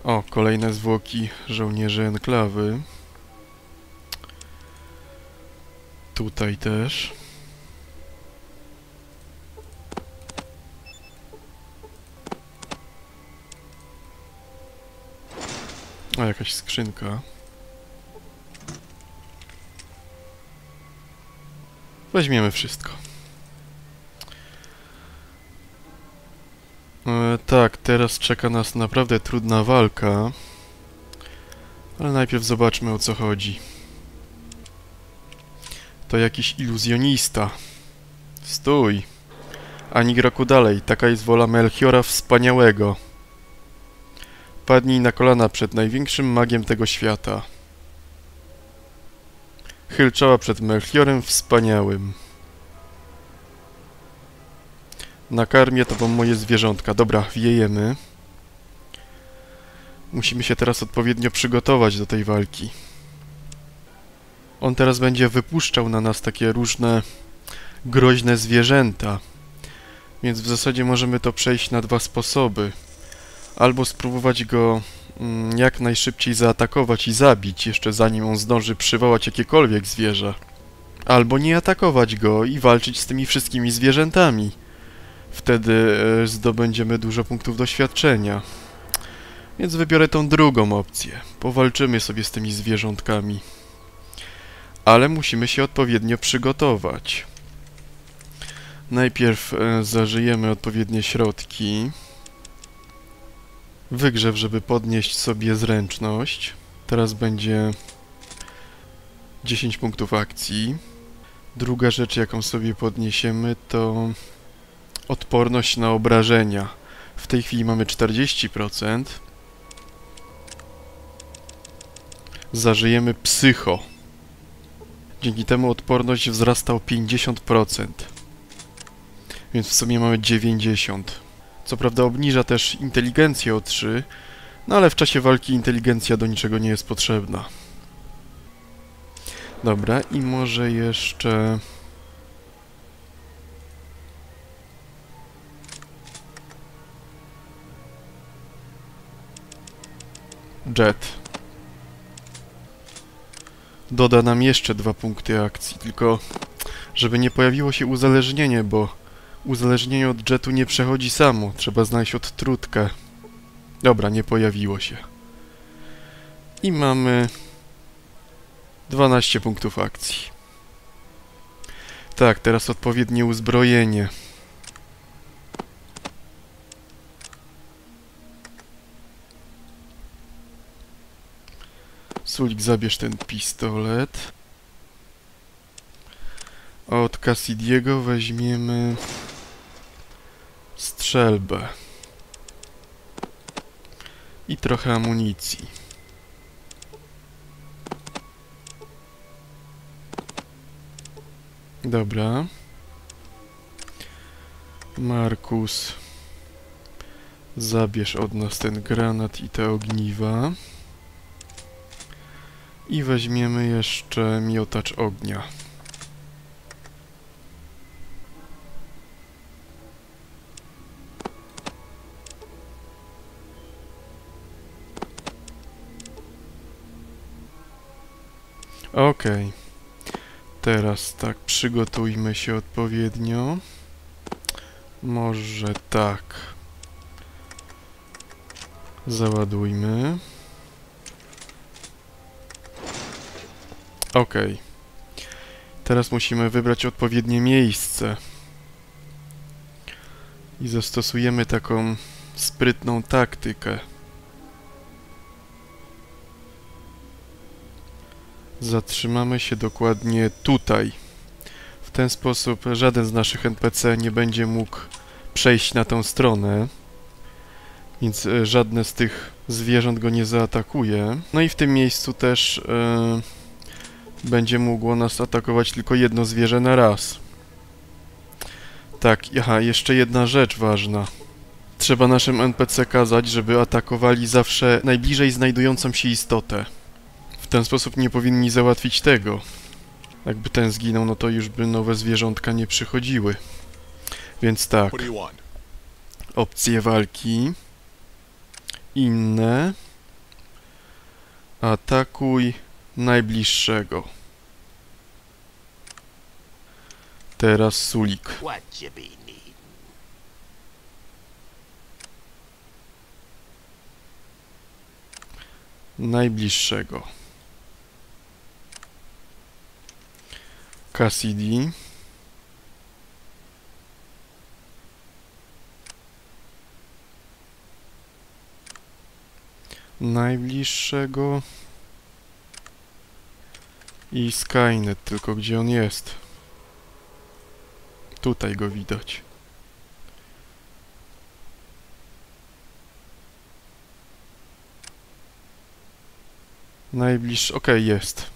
O, kolejne zwłoki żołnierzy enklawy. Tutaj też. O, jakaś skrzynka. Weźmiemy wszystko. Tak, teraz czeka nas naprawdę trudna walka. Ale najpierw zobaczmy, o co chodzi. To jakiś iluzjonista. Stój! Ani kroku dalej, taka jest wola Melchiora Wspaniałego. Padnij na kolana przed największym magiem tego świata. Chyl czoła przed Melchiorem Wspaniałym. Nakarmię tobą moje zwierzątka. Dobra, wiejemy. Musimy się teraz odpowiednio przygotować do tej walki. On teraz będzie wypuszczał na nas takie różne groźne zwierzęta. Więc w zasadzie możemy to przejść na dwa sposoby. Albo spróbować go jak najszybciej zaatakować i zabić, jeszcze zanim on zdąży przywołać jakiekolwiek zwierzę. Albo nie atakować go i walczyć z tymi wszystkimi zwierzętami. Wtedy zdobędziemy dużo punktów doświadczenia. Więc wybiorę tą drugą opcję. Powalczymy sobie z tymi zwierzątkami. Ale musimy się odpowiednio przygotować. Najpierw zażyjemy odpowiednie środki. Wygrzew, żeby podnieść sobie zręczność. Teraz będzie 10 punktów akcji. Druga rzecz, jaką sobie podniesiemy, to odporność na obrażenia. W tej chwili mamy 40%. Zażyjemy psycho. Dzięki temu odporność wzrasta o 50%. Więc w sumie mamy 90%. Co prawda obniża też inteligencję o 3, no ale w czasie walki inteligencja do niczego nie jest potrzebna. Dobra, i może jeszcze... Jet. Doda nam jeszcze 2 punkty akcji, tylko żeby nie pojawiło się uzależnienie, bo uzależnienie od jetu nie przechodzi samo. Trzeba znaleźć odtrutkę. Dobra, nie pojawiło się. I mamy 12 punktów akcji. Tak, teraz odpowiednie uzbrojenie. Sulik, zabierz ten pistolet. Od Cassidiego weźmiemy strzelbę. I trochę amunicji. Dobra. Markus, zabierz od nas ten granat i te ogniwa. I weźmiemy jeszcze miotacz ognia. Okej. Teraz tak, przygotujmy się odpowiednio. Może tak. Załadujmy. Okej. Teraz musimy wybrać odpowiednie miejsce. I zastosujemy taką sprytną taktykę. Zatrzymamy się dokładnie tutaj. W ten sposób żaden z naszych NPC nie będzie mógł przejść na tą stronę. Więc żadne z tych zwierząt go nie zaatakuje. No i w tym miejscu też będzie mogło nas atakować tylko jedno zwierzę na raz. Tak, aha, jeszcze jedna rzecz ważna. Trzeba naszym NPC kazać, żeby atakowali zawsze najbliżej znajdującą się istotę. W ten sposób nie powinni załatwić tego. Jakby ten zginął, no to już by nowe zwierzątka nie przychodziły. Więc tak. Opcje walki. Inne. Atakuj najbliższego. Teraz Sulik. What you be needin'? Najbliższego. Cassidy. Najbliższego. I Skynet, tylko gdzie on jest? Tutaj go widać. Najbliższy... Okej, jest.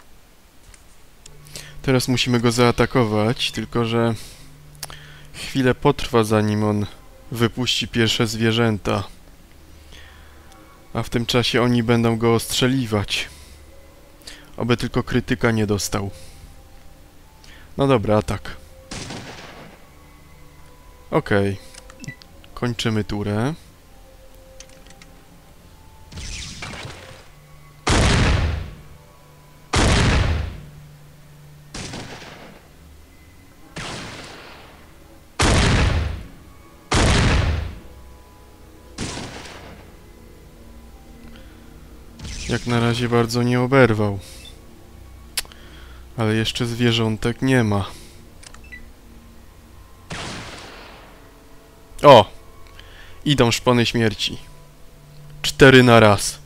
Teraz musimy go zaatakować, tylko że chwilę potrwa, zanim on wypuści pierwsze zwierzęta. A w tym czasie oni będą go ostrzeliwać. Oby tylko krytyka nie dostał. No dobra, atak. Okej. Kończymy turę. Jak na razie bardzo nie oberwał. Ale jeszcze zwierzątek nie ma. O! Idą szpony śmierci. 4 na raz.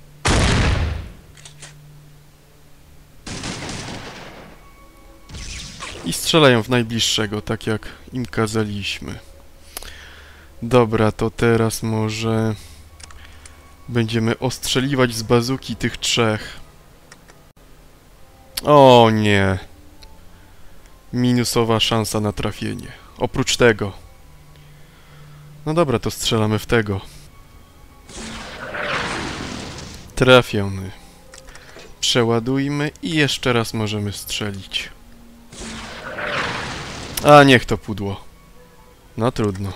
I strzelają w najbliższego, tak jak im kazaliśmy. Dobra, to teraz może będziemy ostrzeliwać z bazuki tych 3. O nie. Minusowa szansa na trafienie. Oprócz tego. No dobra, to strzelamy w tego. Trafiony. Przeładujmy i jeszcze raz możemy strzelić. A niech to pudło. No trudno.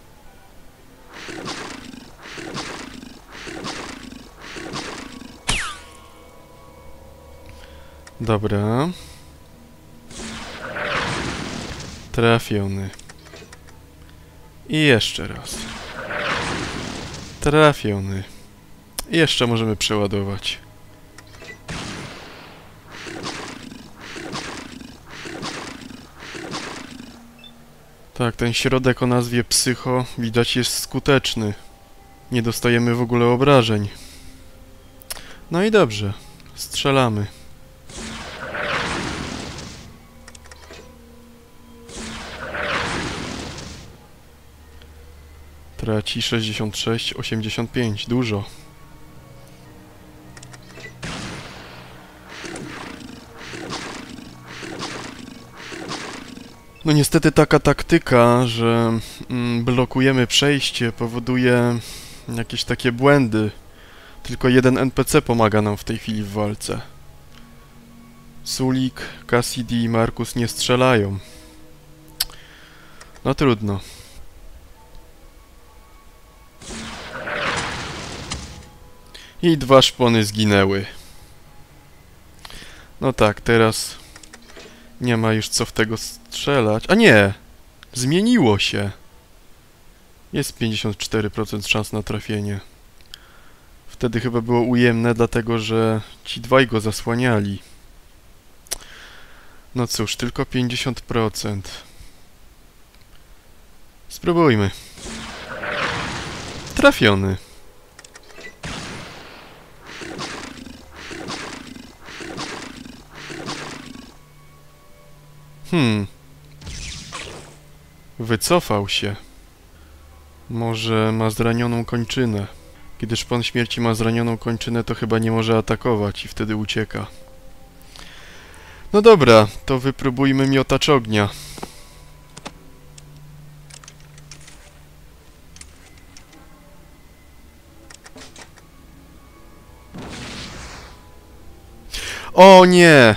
Dobra. Trafiony. I jeszcze raz. Trafiony. I jeszcze możemy przeładować. Tak, ten środek o nazwie Psycho widać jest skuteczny. Nie dostajemy w ogóle obrażeń. No i dobrze. Strzelamy. Traci 66, 85. Dużo. No niestety taka taktyka, że blokujemy przejście, powoduje jakieś takie błędy. Tylko jeden NPC pomaga nam w tej chwili w walce. Sulik, Cassidy i Markus nie strzelają. No trudno. I 2 szpony zginęły. No tak, teraz nie ma już co w tego strzelać. A nie! Zmieniło się. Jest 54% szans na trafienie. Wtedy chyba było ujemne, dlatego że ci dwaj go zasłaniali. No cóż, tylko 50%. Spróbujmy. Trafiony. Wycofał się. Może ma zranioną kończynę. Kiedy szpon śmierci ma zranioną kończynę, to chyba nie może atakować i wtedy ucieka. No dobra, to wypróbujmy miotacz ognia. O nie!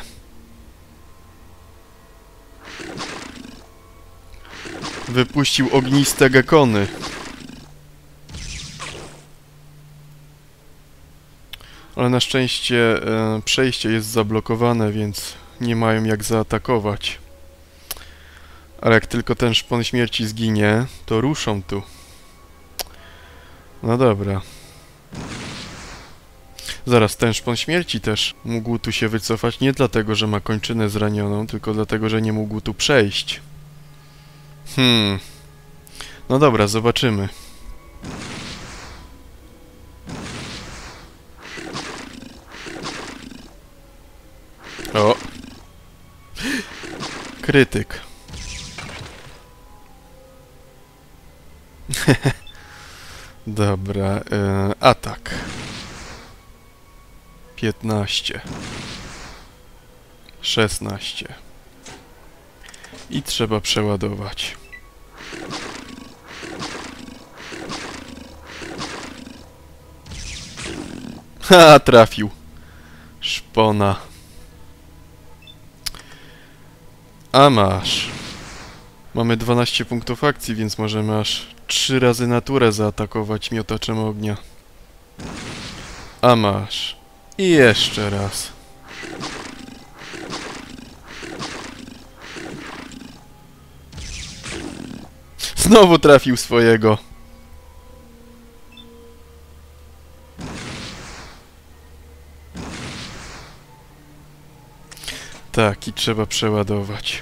Wypuścił ogniste gekony. Ale na szczęście przejście jest zablokowane, więc nie mają jak zaatakować. Ale jak tylko ten szpon śmierci zginie, to ruszą tu. No dobra. Zaraz, ten szpon śmierci też mógł tu się wycofać nie dlatego, że ma kończynę zranioną, tylko dlatego, że nie mógł tu przejść. No dobra, zobaczymy. O! Krytyk. Dobra, atak. 15. 16. I trzeba przeładować. Ha, trafił. Szpona. A masz. Mamy 12 punktów akcji, więc możemy aż 3 razy naturę zaatakować miotaczem ognia. A masz. I jeszcze raz. Znowu trafił swojego. Tak, i trzeba przeładować.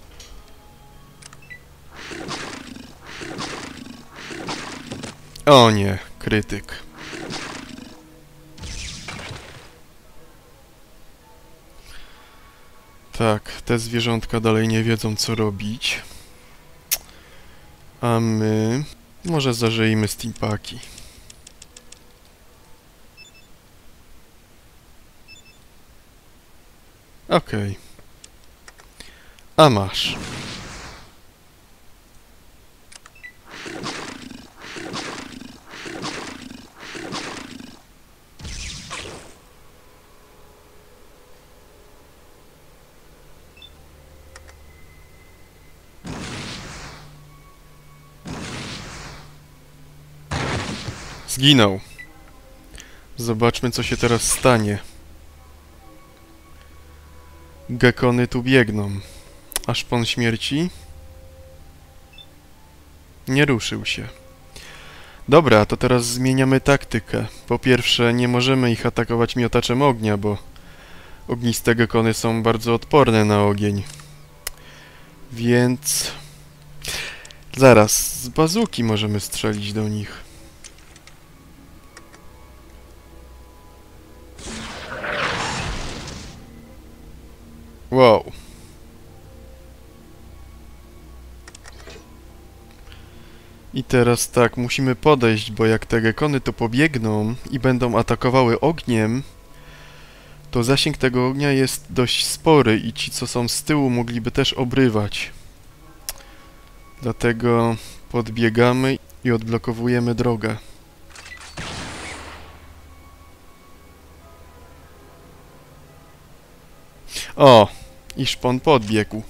O nie, krytyk. Tak, te zwierzątka dalej nie wiedzą, co robić. A my... może zażyjmy steampaki. Okej. A masz. Zginął. Zobaczmy, co się teraz stanie. Gekony tu biegną. A szpon śmierci? Nie ruszył się. Dobra, to teraz zmieniamy taktykę. Po pierwsze, nie możemy ich atakować miotaczem ognia, bo ogniste gekony są bardzo odporne na ogień. Więc... zaraz, z bazuki możemy strzelić do nich. Wow. I teraz tak, musimy podejść, bo jak te gekony to pobiegną i będą atakowały ogniem, to zasięg tego ognia jest dość spory i ci, co są z tyłu, mogliby też obrywać. Dlatego podbiegamy i odblokowujemy drogę. O! I szpon podbiegł.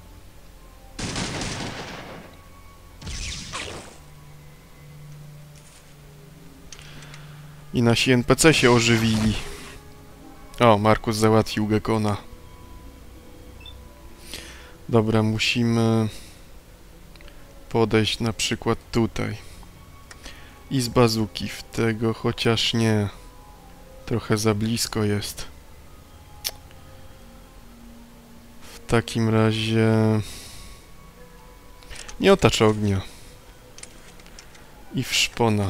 I nasi NPC się ożywili. O, Markus załatwił gekona. Dobra, musimy podejść na przykład tutaj. I z bazuki w tego, chociaż nie. Trochę za blisko jest. W takim razie... miotacz ognia. I w szpona.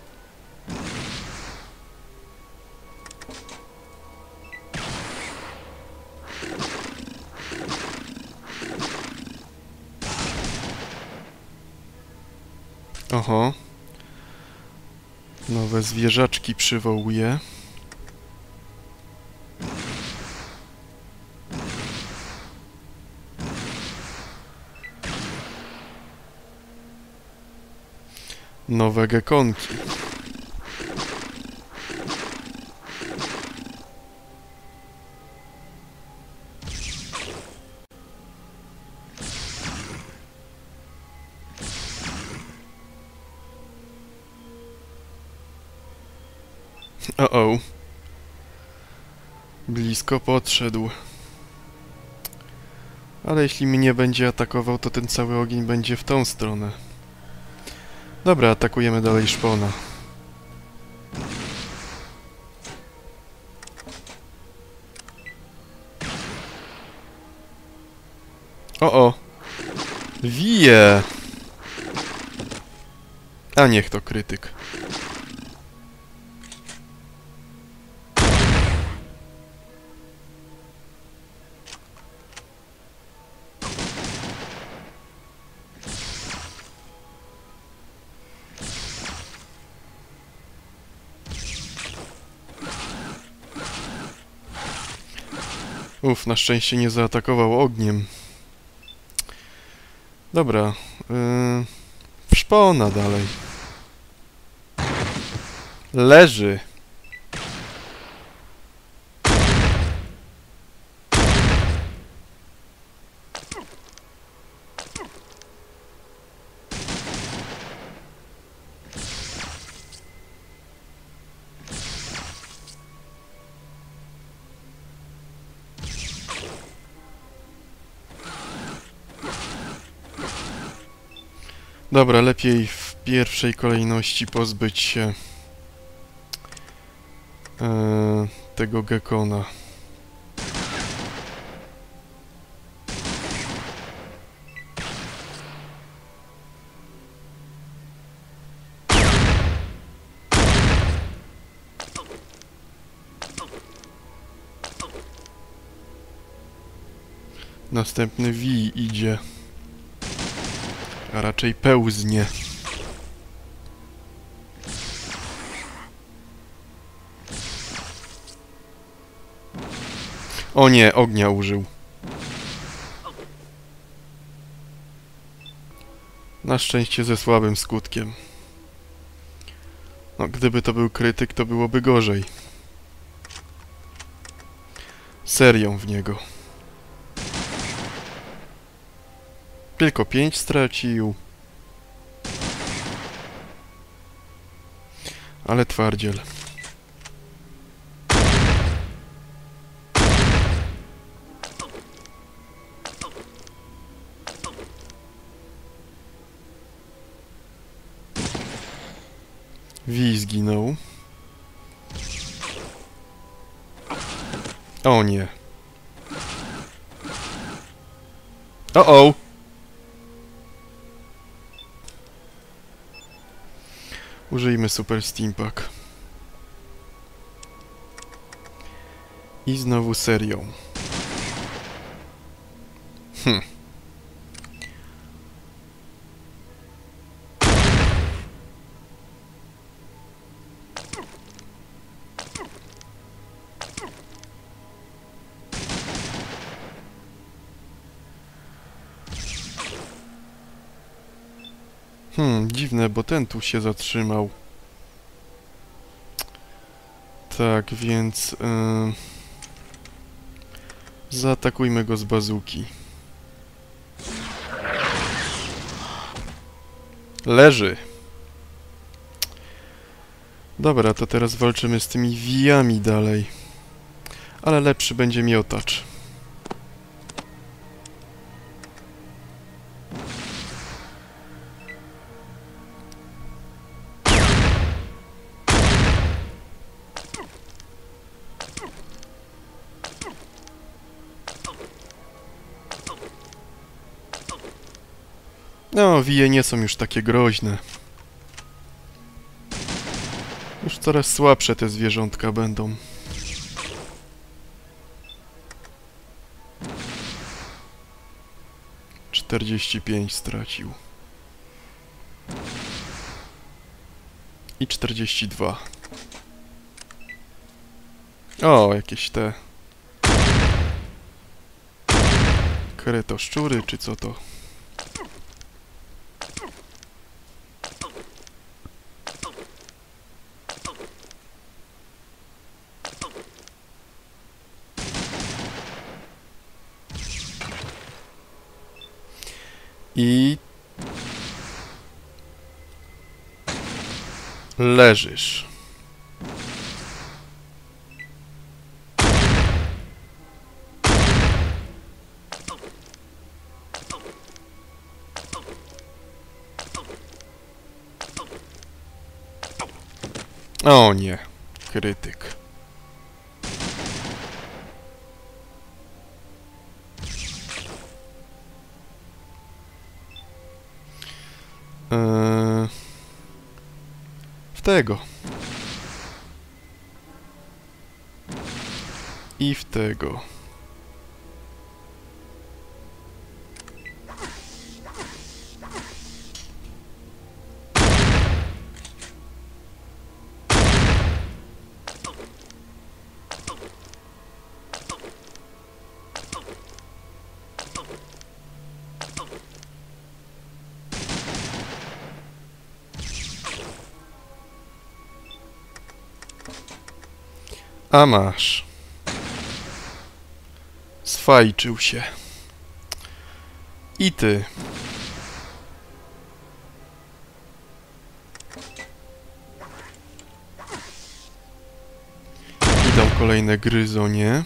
Oho. Nowe zwierzaczki przywołuje. Nowe gekonki. O-o. Blisko podszedł. Ale jeśli mnie będzie atakował, to ten cały ogień będzie w tą stronę. Dobra, atakujemy dalej szpona. O! Wije! A niech to krytyk. Na szczęście nie zaatakował ogniem. Dobra. W szpona dalej. Leży. Dobra, lepiej w pierwszej kolejności pozbyć się tego gekona. Następny Wi idzie. A raczej pełznie. O nie, ognia użył. Na szczęście ze słabym skutkiem. No, gdyby to był krytyk, to byłoby gorzej. Serią w niego. Tylko 5 stracił. Ale twardziel. Wi zginął. O nie. O! Użyjmy Super Steampack. I znowu serią. Dziwne, bo ten tu się zatrzymał. Tak, więc... zaatakujmy go z bazuki. Leży. Dobra, to teraz walczymy z tymi wijami dalej. Ale lepszy będzie miotacz. No, wije nie są już takie groźne. Już coraz słabsze te zwierzątka będą. ...45 stracił. I 42. O, jakieś te... kretoszczury, czy co to? I... leżysz. O nie, krytyk. W tego. I w tego. A masz. Sfajczył się. I ty. Idą kolejne gryzonie.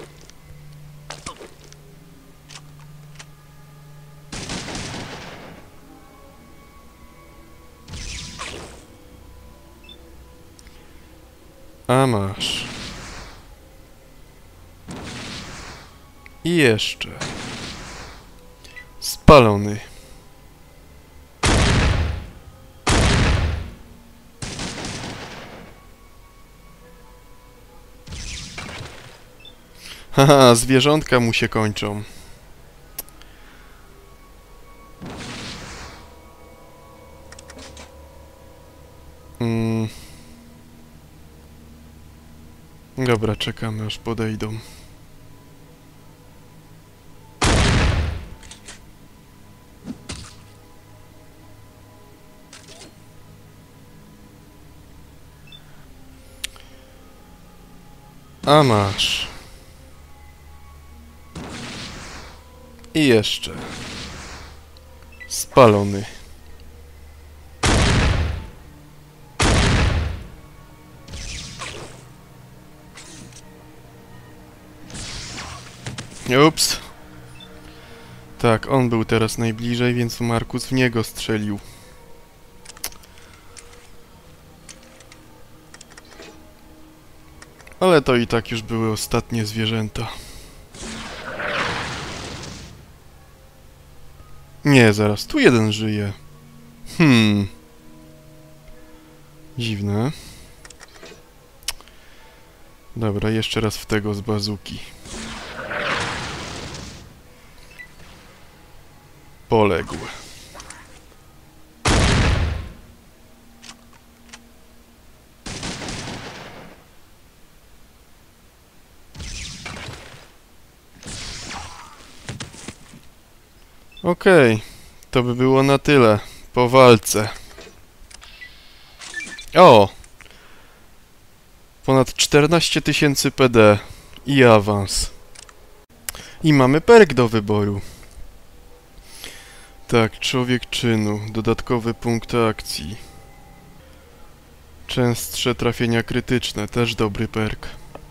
A masz. I jeszcze. Spalony. Haha, zwierzątka mu się kończą. Dobra, czekamy aż podejdą. A masz. I jeszcze. Spalony. Ups. Tak, on był teraz najbliżej, więc Markus w niego strzelił. Ale to i tak już były ostatnie zwierzęta. Nie, zaraz, tu jeden żyje. Dziwne. Dobra, jeszcze raz w tego z bazuki. Poległ. Okej, to by było na tyle. Po walce. O! Ponad 14 000 PD i awans. I mamy perk do wyboru. Tak, człowiek czynu. Dodatkowe punkty akcji. Częstsze trafienia krytyczne. Też dobry perk.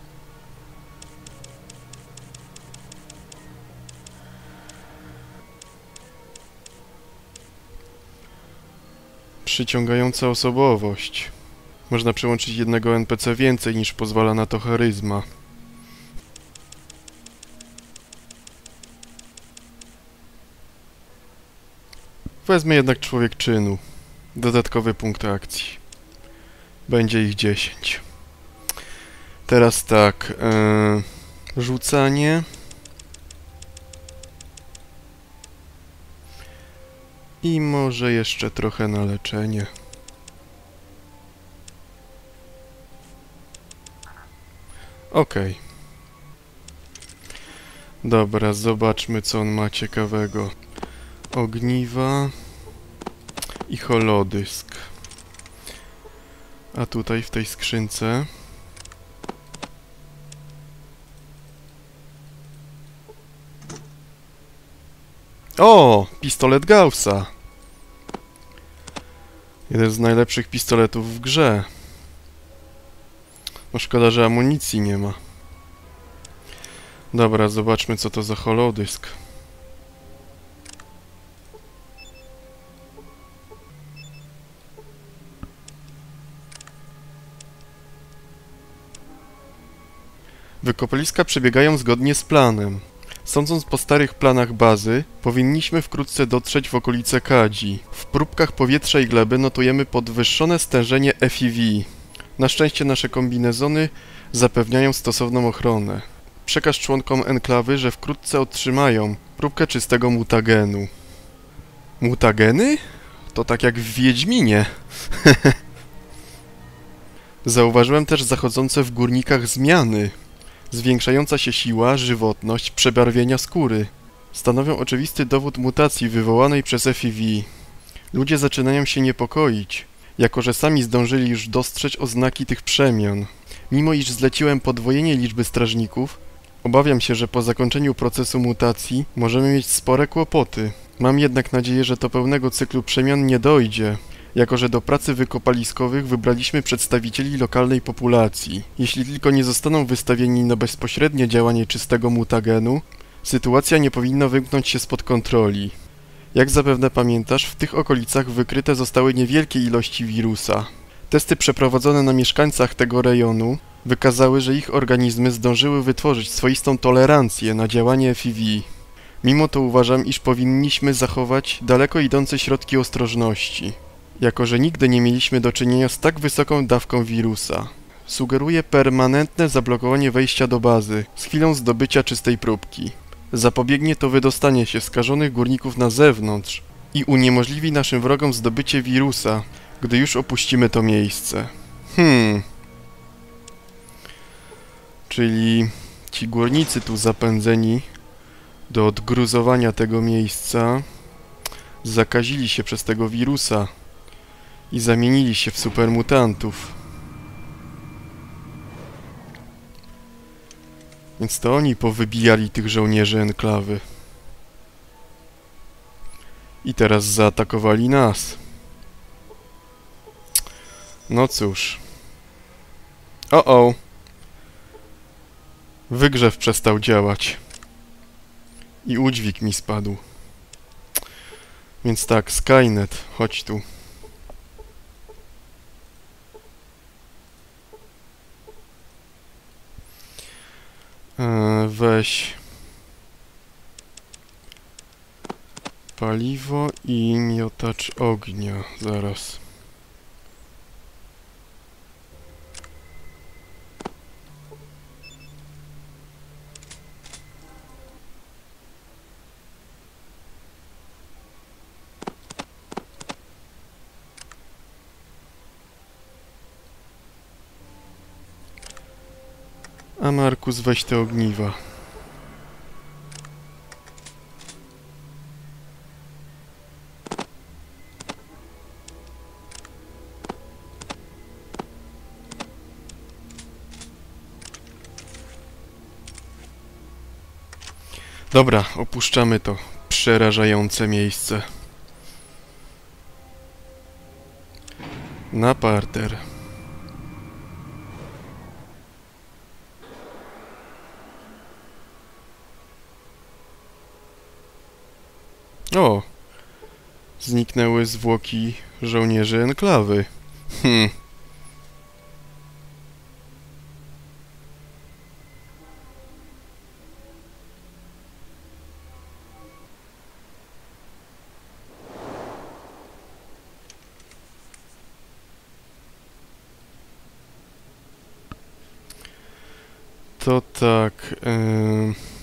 Przyciągająca osobowość. Można przyłączyć jednego NPC więcej niż pozwala na to charyzma. Wezmę jednak człowiek czynu. Dodatkowy punkt akcji. Będzie ich 10. Teraz tak. Rzucanie. I może jeszcze trochę na leczenie. Okej. Dobra, zobaczmy co on ma ciekawego. Ogniwa i holodysk. A tutaj w tej skrzynce o! Pistolet Gaussa. Jeden z najlepszych pistoletów w grze. No szkoda, że amunicji nie ma. Dobra, zobaczmy co to za holodysk. Wykopaliska przebiegają zgodnie z planem. Sądząc po starych planach bazy, powinniśmy wkrótce dotrzeć w okolice Kadzi. W próbkach powietrza i gleby notujemy podwyższone stężenie FEV. Na szczęście nasze kombinezony zapewniają stosowną ochronę. Przekaż członkom enklawy, że wkrótce otrzymają próbkę czystego mutagenu. Mutageny? To tak jak w Wiedźminie. Zauważyłem też zachodzące w górnikach zmiany. Zwiększająca się siła, żywotność, przebarwienia skóry stanowią oczywisty dowód mutacji wywołanej przez FEV. Ludzie zaczynają się niepokoić, jako że sami zdążyli już dostrzec oznaki tych przemian. Mimo iż zleciłem podwojenie liczby strażników, obawiam się, że po zakończeniu procesu mutacji możemy mieć spore kłopoty. Mam jednak nadzieję, że do pełnego cyklu przemian nie dojdzie, jako że do pracy wykopaliskowych wybraliśmy przedstawicieli lokalnej populacji. Jeśli tylko nie zostaną wystawieni na bezpośrednie działanie czystego mutagenu, sytuacja nie powinna wymknąć się spod kontroli. Jak zapewne pamiętasz, w tych okolicach wykryte zostały niewielkie ilości wirusa. Testy przeprowadzone na mieszkańcach tego rejonu wykazały, że ich organizmy zdążyły wytworzyć swoistą tolerancję na działanie FEV. Mimo to uważam, iż powinniśmy zachować daleko idące środki ostrożności, jako że nigdy nie mieliśmy do czynienia z tak wysoką dawką wirusa. Sugeruję permanentne zablokowanie wejścia do bazy z chwilą zdobycia czystej próbki. Zapobiegnie to wydostanie się skażonych górników na zewnątrz i uniemożliwi naszym wrogom zdobycie wirusa, gdy już opuścimy to miejsce. Czyli ci górnicy tu zapędzeni do odgruzowania tego miejsca zakazili się przez tego wirusa i zamienili się w supermutantów. Więc to oni powybijali tych żołnierzy enklawy. I teraz zaatakowali nas. No cóż. O! Wygrzew przestał działać. I udźwig mi spadł. Więc tak, Skynet, chodź tu. Weź paliwo i miotacz ognia. Zaraz. A Markus, weź te ogniwa. Dobra, opuszczamy to przerażające miejsce. Na parter. O! Zniknęły zwłoki żołnierzy enklawy. To tak...